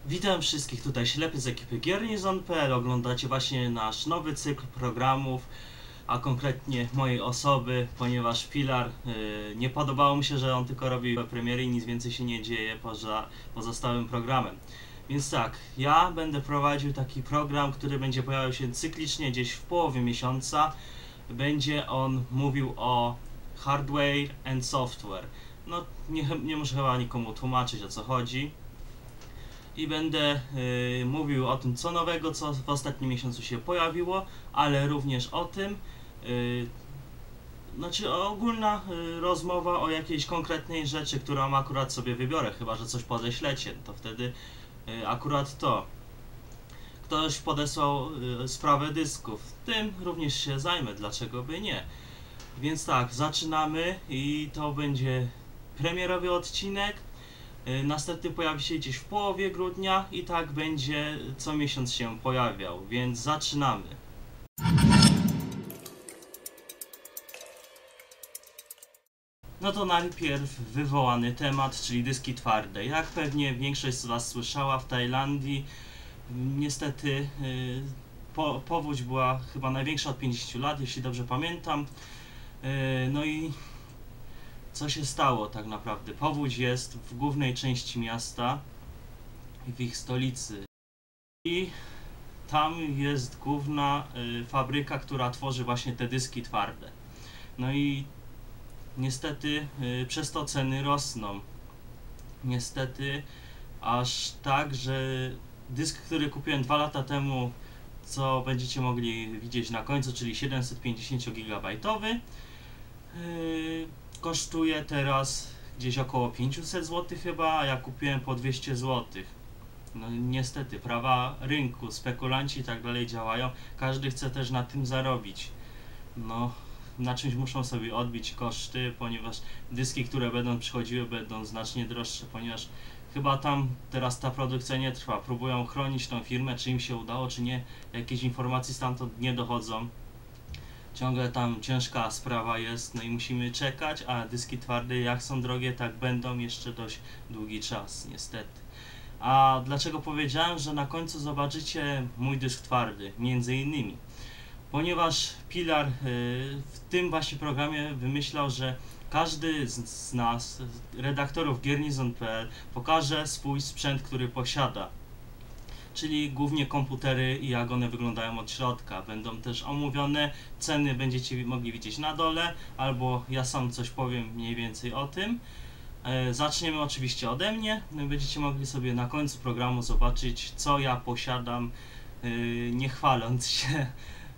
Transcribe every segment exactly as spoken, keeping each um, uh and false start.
Witam wszystkich, tutaj Ślepy z ekipy Garnizon kropka p l. Oglądacie właśnie nasz nowy cykl programów, a konkretnie mojej osoby, ponieważ Pilar yy, nie podobało mi się, że on tylko robi premiery i nic więcej się nie dzieje poza pozostałym programem. Więc tak, ja będę prowadził taki program, który będzie pojawiał się cyklicznie gdzieś w połowie miesiąca. Będzie on mówił o hardware and software. No, nie, nie muszę chyba nikomu tłumaczyć, o co chodzi. I będę y, mówił o tym, co nowego, co w ostatnim miesiącu się pojawiło, ale również o tym, y, znaczy ogólna y, rozmowa o jakiejś konkretnej rzeczy, którą akurat sobie wybiorę, chyba że coś podeślecie, to wtedy y, akurat to. Ktoś podesłał y, sprawę dysków, tym również się zajmę, dlaczego by nie. Więc tak, zaczynamy i to będzie premierowy odcinek. Następny pojawi się gdzieś w połowie grudnia i tak będzie co miesiąc się pojawiał, więc zaczynamy. No to najpierw wywołany temat, czyli dyski twarde. Jak pewnie większość z Was słyszała, w Tajlandii niestety yy, po, powódź była chyba największa od pięćdziesięciu lat, jeśli dobrze pamiętam. Yy, no i co się stało tak naprawdę? Powódź jest w głównej części miasta, w ich stolicy. I tam jest główna y, fabryka, która tworzy właśnie te dyski twarde. No i niestety y, przez to ceny rosną. Niestety aż tak, że dysk, który kupiłem dwa lata temu, co będziecie mogli widzieć na końcu, czyli siedemset pięćdziesiąt gigabajtowy, y, kosztuje teraz gdzieś około pięćset złotych chyba, a ja kupiłem po dwieście złotych. No niestety, prawa rynku, spekulanci i tak dalej działają, każdy chce też na tym zarobić. No, na czymś muszą sobie odbić koszty, ponieważ dyski, które będą przychodziły, będą znacznie droższe, ponieważ chyba tam teraz ta produkcja nie trwa. Próbują chronić tą firmę, czy im się udało, czy nie. Jakieś informacje stamtąd nie dochodzą. Ciągle tam ciężka sprawa jest, no i musimy czekać, a dyski twarde jak są drogie, tak będą jeszcze dość długi czas, niestety. A dlaczego powiedziałem, że na końcu zobaczycie mój dysk twardy? Między innymi, ponieważ Pilar y, w tym właśnie programie wymyślał, że każdy z, z nas, redaktorów Garnizon kropka p l, pokaże swój sprzęt, który posiada. Czyli głównie komputery i jak one wyglądają od środka. Będą też omówione, ceny będziecie mogli widzieć na dole, albo ja sam coś powiem mniej więcej o tym. E, zaczniemy oczywiście ode mnie. Będziecie mogli sobie na końcu programu zobaczyć, co ja posiadam, e, nie chwaląc się. E,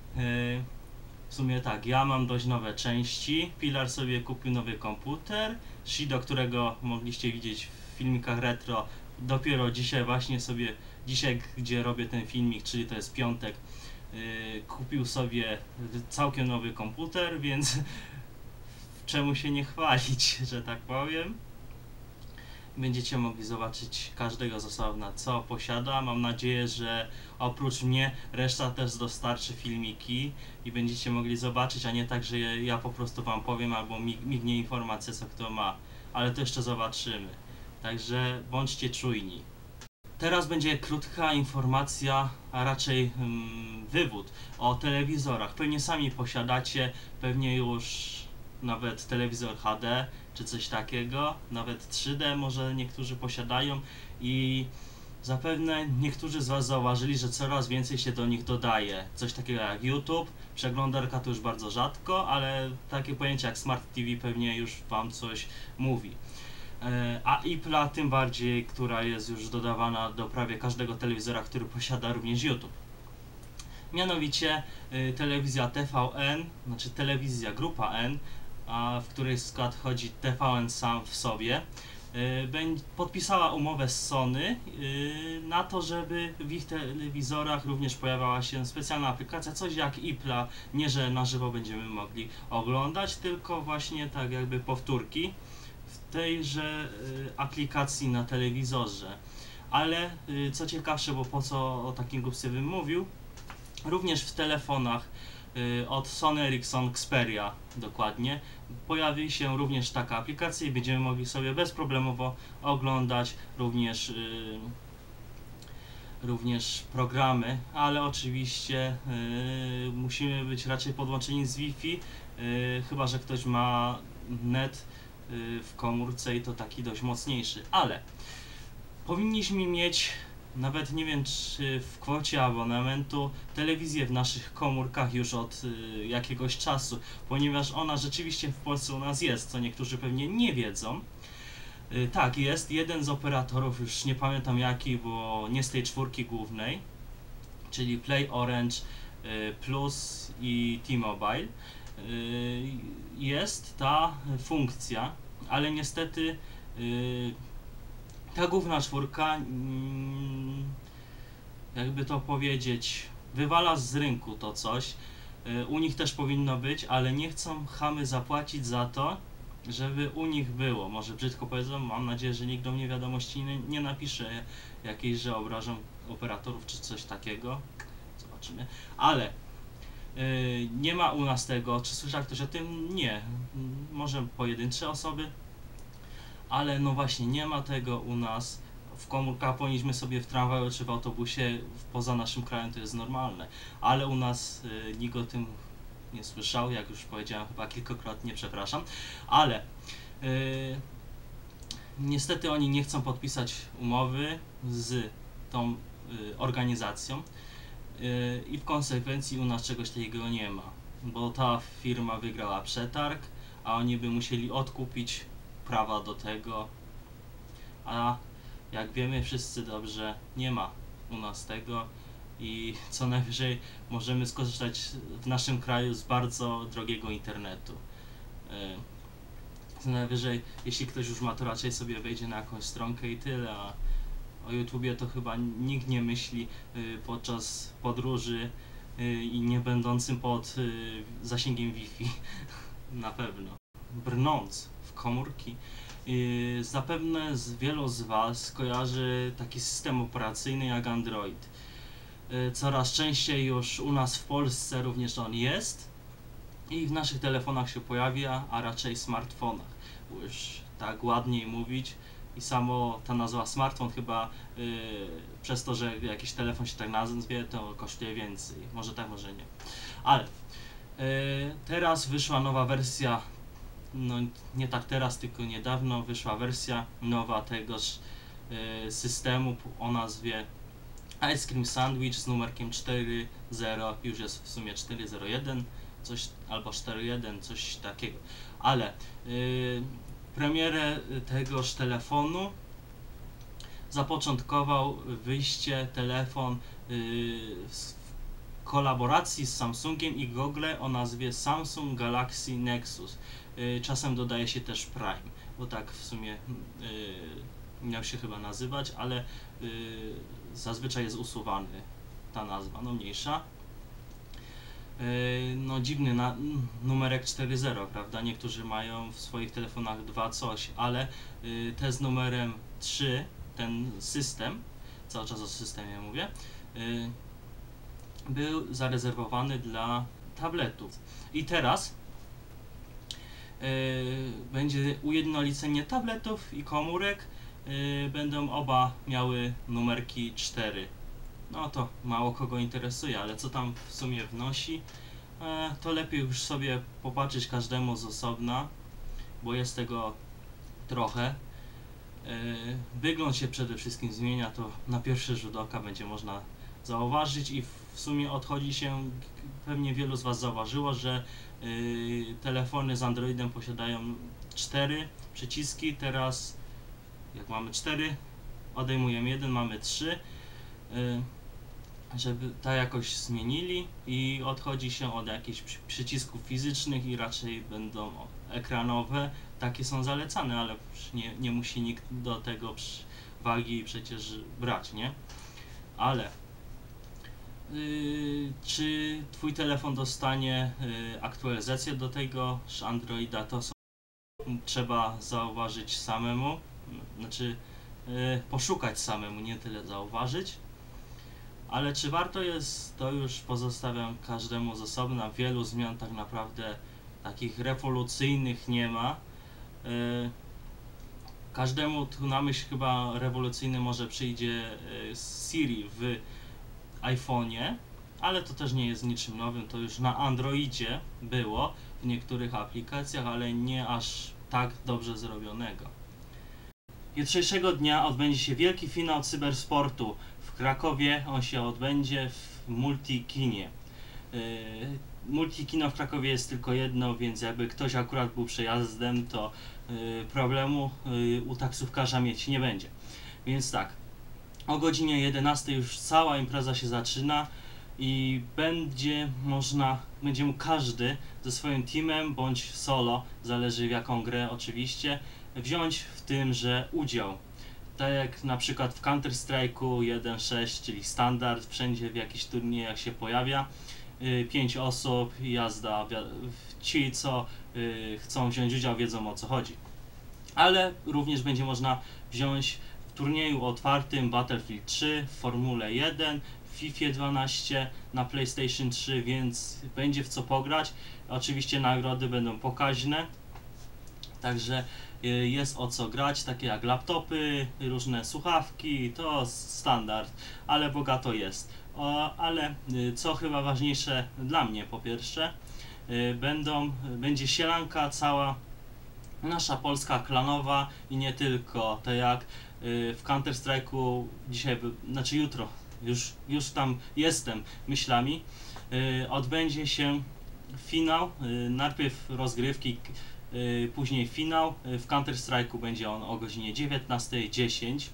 w sumie tak, ja mam dość nowe części. Pilar sobie kupił nowy komputer. Shido, którego mogliście widzieć w filmikach retro, dopiero dzisiaj właśnie sobie, dzisiaj gdzie robię ten filmik, czyli to jest piątek, yy, kupił sobie całkiem nowy komputer, więc czemu się nie chwalić, że tak powiem. Będziecie mogli zobaczyć każdego z osobna, co posiada. Mam nadzieję, że oprócz mnie reszta też dostarczy filmiki i będziecie mogli zobaczyć, a nie tak, że ja po prostu wam powiem albo mignie informacja, co kto ma. Ale to jeszcze zobaczymy. Także bądźcie czujni. Teraz będzie krótka informacja, a raczej hmm, wywód o telewizorach. Pewnie sami posiadacie, pewnie już nawet telewizor H D czy coś takiego, nawet trzy D może niektórzy posiadają i zapewne niektórzy z Was zauważyli, że coraz więcej się do nich dodaje. Coś takiego jak YouTube, przeglądarka to już bardzo rzadko, ale takie pojęcie jak Smart T V pewnie już Wam coś mówi. A iPla tym bardziej, która jest już dodawana do prawie każdego telewizora, który posiada również YouTube. Mianowicie y, telewizja T V N, znaczy telewizja Grupa N, a w której skład wchodzi T V N sam w sobie, y, podpisała umowę z Sony y, na to, żeby w ich telewizorach również pojawiała się specjalna aplikacja, coś jak iPla, nie że na żywo będziemy mogli oglądać, tylko właśnie tak jakby powtórki w tejże y, aplikacji na telewizorze. Ale y, co ciekawsze, bo po co o takim głupstwie bym mówił, również w telefonach y, od Sony Ericsson Xperia dokładnie pojawi się również taka aplikacja i będziemy mogli sobie bezproblemowo oglądać również y, również programy, ale oczywiście yy, musimy być raczej podłączeni z Wi-Fi, yy, chyba że ktoś ma net yy, w komórce i to taki dość mocniejszy, ale powinniśmy mieć, nawet nie wiem czy w kwocie abonamentu, telewizję w naszych komórkach już od y, jakiegoś czasu, ponieważ ona rzeczywiście w Polsce u nas jest, co niektórzy pewnie nie wiedzą. Y, tak, jest jeden z operatorów, już nie pamiętam jaki, bo nie z tej czwórki głównej, czyli Play, Orange, y, Plus i T-Mobile. Y, jest ta funkcja, ale niestety y, ta główna czwórka, mm, jakby to powiedzieć, wywala z rynku to coś. U nich też powinno być, ale nie chcą chamy zapłacić za to, żeby u nich było. Może brzydko powiedzą, mam nadzieję, że nikt do mnie wiadomości nie, nie napisze jakiejś, że obrażam operatorów czy coś takiego. Zobaczymy. Ale yy, nie ma u nas tego. Czy słyszał ktoś o tym? Nie. Może pojedyncze osoby. Ale no właśnie, nie ma tego u nas. W komórkach powinniśmy sobie w tramwaju czy w autobusie, poza naszym krajem to jest normalne, ale u nas y, nikt o tym nie słyszał, jak już powiedziałem chyba kilkakrotnie, przepraszam, ale y, niestety oni nie chcą podpisać umowy z tą y, organizacją y, i w konsekwencji u nas czegoś takiego nie ma, bo ta firma wygrała przetarg, a oni by musieli odkupić prawa do tego, a jak wiemy wszyscy dobrze, nie ma u nas tego i co najwyżej możemy skorzystać w naszym kraju z bardzo drogiego internetu. Co najwyżej, jeśli ktoś już ma, to raczej sobie wejdzie na jakąś stronkę i tyle, a o YouTubie to chyba nikt nie myśli podczas podróży i nie będącym pod zasięgiem Wi-Fi. Na pewno. Brnąc w komórki, Yy, zapewne z wielu z Was kojarzy taki system operacyjny jak Android. Yy, coraz częściej już u nas w Polsce również on jest i w naszych telefonach się pojawia, a raczej smartfonach, bo już tak ładniej mówić i samo ta nazwa smartfon chyba yy, przez to, że jakiś telefon się tak nazwie, to kosztuje więcej. Może tak, może nie. Ale yy, teraz wyszła nowa wersja. No nie tak teraz, tylko niedawno wyszła wersja nowa tegoż y, systemu o nazwie Ice Cream Sandwich z numerkiem cztery zero, już jest w sumie cztery zero jeden, coś albo cztery jeden, coś takiego. Ale y, premierę tegoż telefonu zapoczątkował wyjście telefon y, w kolaboracji z Samsungiem i Google o nazwie Samsung Galaxy Nexus. Czasem dodaje się też Prime, bo tak w sumie yy, miał się chyba nazywać, ale yy, zazwyczaj jest usuwany ta nazwa, no mniejsza. Yy, no dziwny na, numerek cztery zero, prawda? Niektórzy mają w swoich telefonach dwa coś, ale yy, te z numerem trzy, ten system, cały czas o systemie mówię, yy, był zarezerwowany dla tabletów. I teraz Yy, będzie ujednolicenie tabletów i komórek, yy, będą oba miały numerki cztery. No to mało kogo interesuje, ale co tam w sumie wnosi, yy, to lepiej już sobie popatrzeć każdemu z osobna, bo jest tego trochę. Yy, wygląd się przede wszystkim zmienia, to na pierwszy rzut oka będzie można zauważyć i w sumie odchodzi się, pewnie wielu z Was zauważyło, że Yy, telefony z Androidem posiadają cztery przyciski, teraz jak mamy cztery, odejmujemy jeden, mamy trzy, yy, żeby tak jakoś zmienili i odchodzi się od jakichś przy, przycisków fizycznych i raczej będą ekranowe, takie są zalecane, ale nie, nie musi nikt do tego wagi przecież brać, nie? Ale Yy, czy Twój telefon dostanie yy, aktualizację do tego Androida, to są, trzeba zauważyć samemu, znaczy yy, poszukać samemu, nie tyle zauważyć, ale czy warto jest, to już pozostawiam każdemu z osobna. Wielu zmian tak naprawdę takich rewolucyjnych nie ma. Yy, Każdemu tu na myśl chyba rewolucyjny może przyjdzie Siri w iPhone'ie, ale to też nie jest niczym nowym, to już na Androidzie było w niektórych aplikacjach, ale nie aż tak dobrze zrobionego. Jutrzejszego dnia odbędzie się wielki finał cybersportu w Krakowie, on się odbędzie w Multikinie. Yy, Multikino w Krakowie jest tylko jedno, więc jakby ktoś akurat był przejazdem, to yy, problemu yy, u taksówkarza mieć nie będzie. Więc tak, o godzinie jedenastej już cała impreza się zaczyna i będzie można, będzie mógł każdy ze swoim teamem bądź solo, zależy w jaką grę oczywiście, wziąć w tymże udział. Tak jak na przykład w Counter Strike'u jeden sześć, czyli standard, wszędzie w jakichś turniejach się pojawia. Pięć osób, jazda, ci co y, chcą wziąć udział wiedzą o co chodzi. Ale również będzie można wziąć w turnieju otwartym Battlefield trzy, w Formule jeden, w FIFA dwanaście, na PlayStation trzy, więc będzie w co pograć. Oczywiście nagrody będą pokaźne, także y, jest o co grać, takie jak laptopy, różne słuchawki, to standard, ale bogato jest. O, ale co chyba ważniejsze dla mnie, po pierwsze, będą, będzie sielanka cała nasza polska klanowa i nie tylko, tak jak w Counter Strike'u dzisiaj, znaczy jutro, już, już tam jestem myślami, odbędzie się finał, najpierw rozgrywki, później finał. W Counter Strike'u będzie on o godzinie dziewiętnastej dziesięć.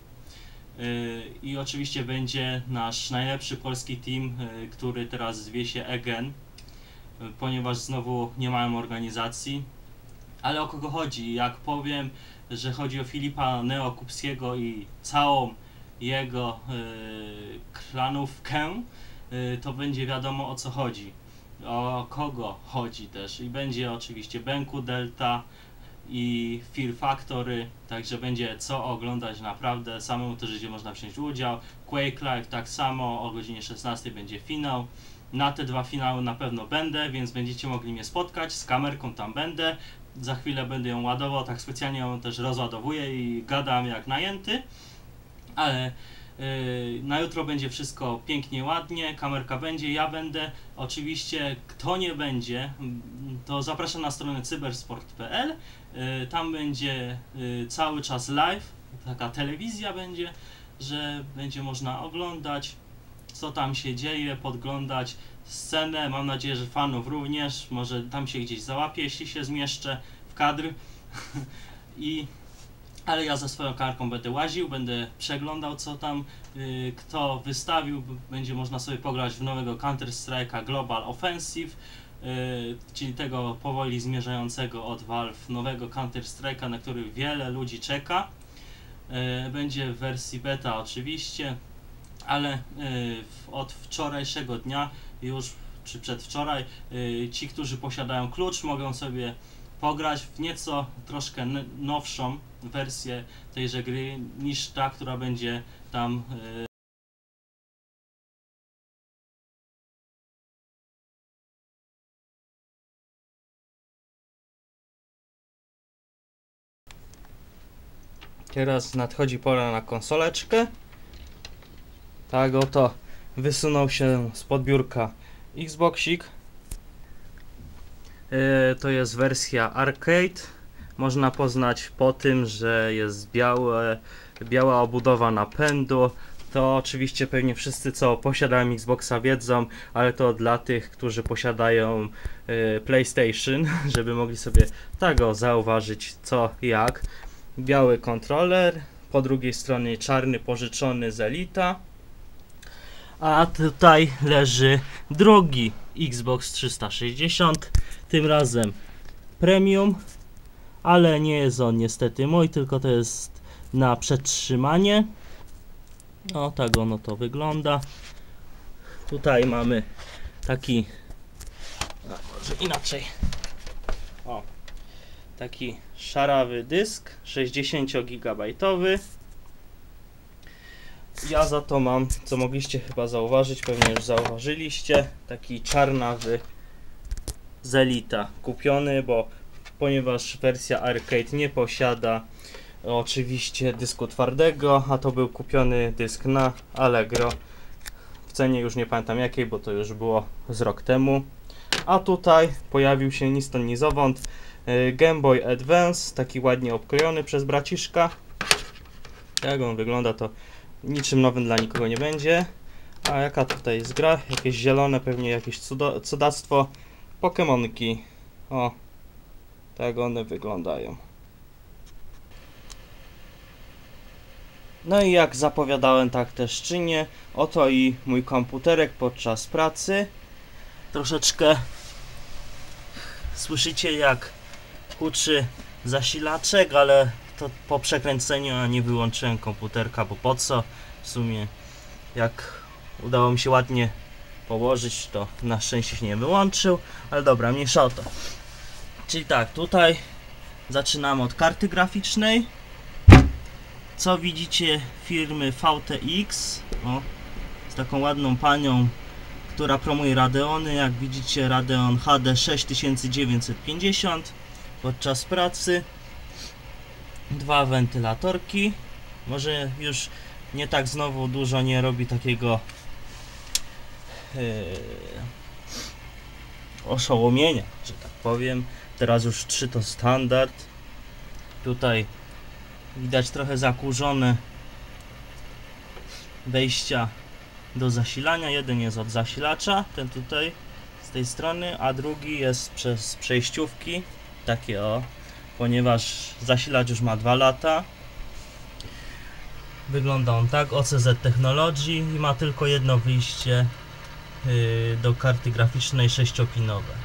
I oczywiście będzie nasz najlepszy polski team, który teraz zwie się Egen, ponieważ znowu nie mają organizacji. Ale o kogo chodzi? Jak powiem, że chodzi o Filipa Neokupskiego i całą jego yy, klanówkę, yy, to będzie wiadomo o co chodzi. O kogo chodzi też. I będzie oczywiście Benku, Delta i Fear Factory, także będzie co oglądać naprawdę, samemu też będzie można wziąć udział. Quake Live tak samo, o godzinie szesnastej będzie finał. Na te dwa finały na pewno będę, więc będziecie mogli mnie spotkać, z kamerką tam będę. Za chwilę będę ją ładował, tak specjalnie ją też rozładowuję i gadam jak najęty. Ale yy, na jutro będzie wszystko pięknie, ładnie, kamerka będzie, ja będę. Oczywiście kto nie będzie, to zapraszam na stronę cybersport kropka p l. Yy, tam będzie yy, cały czas live, taka telewizja będzie, że będzie można oglądać co tam się dzieje, podglądać scenę. Mam nadzieję, że fanów również, może tam się gdzieś załapię, jeśli się zmieszczę w kadr. I ale ja za swoją kamerką będę łaził, będę przeglądał co tam y, kto wystawił, będzie można sobie pograć w nowego Counter Strike'a Global Offensive, y, czyli tego powoli zmierzającego od Valve nowego Counter Strike'a, na który wiele ludzi czeka. Y, będzie w wersji beta oczywiście, ale y, od wczorajszego dnia już, czy przedwczoraj, y, ci, którzy posiadają klucz, mogą sobie pograć w nieco troszkę nowszą wersję tejże gry niż ta, która będzie tam yy, teraz nadchodzi pora na konsoleczkę. Tak oto wysunął się spod biurka Xboxik. Yy, to jest wersja arcade. Można poznać po tym, że jest białe, biała obudowa napędu. To oczywiście pewnie wszyscy, co posiadają Xboxa, wiedzą, ale to dla tych, którzy posiadają y, PlayStation, żeby mogli sobie tego zauważyć co jak. Biały kontroler, po drugiej stronie czarny pożyczony z Elita. A tutaj leży drugi Xbox trzysta sześćdziesiąt, tym razem premium, ale nie jest on niestety mój, tylko to jest na przetrzymanie. O, tak ono to wygląda. Tutaj mamy taki, a może inaczej, o, taki szarawy dysk sześćdziesięciogigabajtowy. Ja za to mam, co mogliście chyba zauważyć, pewnie już zauważyliście, taki czarnawy z Elita kupiony, bo ponieważ wersja arcade nie posiada oczywiście dysku twardego, a to był kupiony dysk na Allegro w cenie już nie pamiętam jakiej, bo to już było z rok temu. A tutaj pojawił się ni stąd ni zowąd Game Boy Advance, taki ładnie obkrojony przez braciszka. Jak on wygląda, to niczym nowym dla nikogo nie będzie. A jaka tutaj jest gra? Jakieś zielone, pewnie jakieś cudo, cudactwo. Pokemonki. O, tak one wyglądają. No i jak zapowiadałem, tak też czynię. Oto i mój komputerek podczas pracy. Troszeczkę słyszycie, jak huczy zasilaczek, ale to po przekręceniu, a nie wyłączyłem komputerka, bo po co? W sumie jak udało mi się ładnie położyć, to na szczęście się nie wyłączył, ale dobra, mniejsza o to. Czyli tak, tutaj zaczynamy od karty graficznej. Co widzicie, firmy V T X, o, z taką ładną panią, która promuje Radeony. Jak widzicie, Radeon H D sześć tysięcy dziewięćset pięćdziesiąt podczas pracy. Dwa wentylatorki. Może już nie tak znowu dużo nie robi takiego yy, oszołomienia, że tak powiem. Teraz już trzy to standard. Tutaj widać trochę zakurzone wejścia do zasilania. Jeden jest od zasilacza, ten tutaj z tej strony, a drugi jest przez przejściówki, takie o, ponieważ zasilacz już ma dwa lata. Wygląda on tak, O C Z Technology, i ma tylko jedno wyjście yy, do karty graficznej sześciopinowe.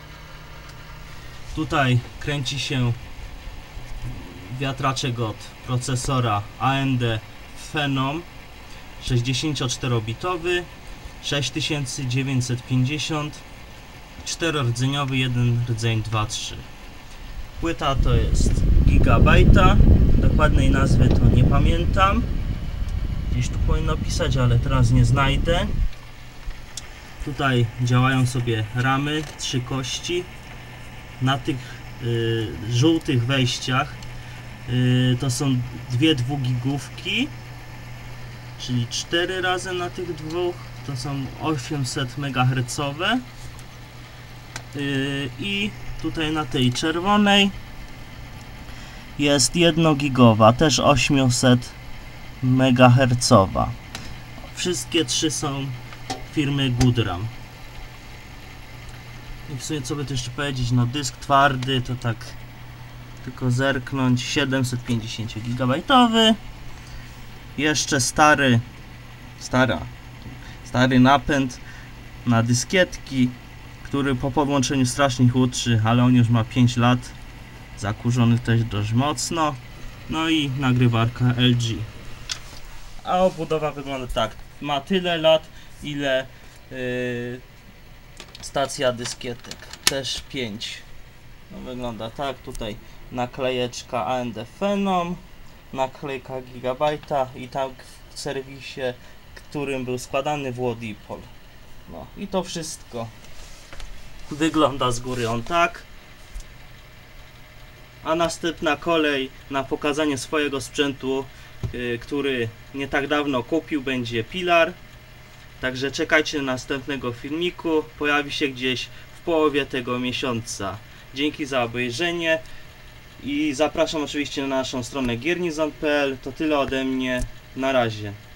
Tutaj kręci się wiatraczek od procesora A M D Phenom sześćdziesięcioczterobitowy sześć tysięcy dziewięćset pięćdziesiąt, czterordzeniowy, jeden rdzeń dwa trzy. Płyta to jest gigabajta, dokładnej nazwy to nie pamiętam, gdzieś tu powinno pisać, ale teraz nie znajdę. Tutaj działają sobie ramy, trzy kości. Na tych y, żółtych wejściach y, to są dwie dwugigówki, czyli cztery razy na tych dwóch, to są osiemset megahercowe. Yy, I tutaj na tej czerwonej jest jednogigowa, też osiemset megahercowa. Wszystkie trzy są firmy Goodram. I w sumie co by tu jeszcze powiedzieć, no dysk twardy to tak tylko zerknąć, siedemset pięćdziesiąt gigabajtowy. Jeszcze stary, stara, stary napęd na dyskietki, który po podłączeniu strasznie huczy, ale on już ma pięć lat, zakurzony też dość mocno. No i nagrywarka L G. A obudowa wygląda tak, ma tyle lat, ile yy, stacja dyskietek, też pięć. No wygląda tak, tutaj naklejeczka A M D Phenom, naklejka gigabajta i tak w serwisie, którym był składany Włodipol. No i to wszystko. Wygląda z góry on tak. A następna kolej na pokazanie swojego sprzętu, yy, który nie tak dawno kupił, będzie Pilar. Także czekajcie na następnego filmiku. Pojawi się gdzieś w połowie tego miesiąca. Dzięki za obejrzenie. I zapraszam oczywiście na naszą stronę giernizon kropka p l. To tyle ode mnie. Na razie.